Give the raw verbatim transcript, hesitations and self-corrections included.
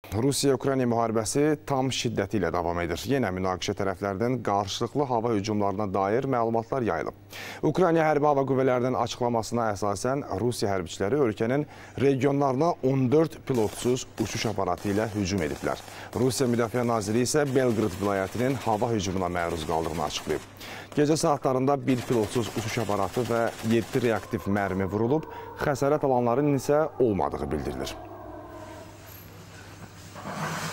Rusiya-Ukrayna müharibəsi tam şiddəti ilə davam edir. Yenə münaqişə tərəflərdən qarşılıqlı hava hücumlarına dair məlumatlar yayılıb. Ukrayna Hərbi Hava Qüvvələrinin açıqlamasına əsasən Rusiya hərbiçiləri ölkənin regionlarına on dörd pilotsuz uçuş aparatı ilə hücum ediblər. Rusiya Müdafiə Naziri isə Belqrad vilayətinin hava hücumuna məruz qaldığını açıqlayıb. Gecə saatlarında bir pilotsuz uçuş aparatı və yeddi reaktiv mərmi vurulub, xəsarət alanların isə olmadığı bildirilir.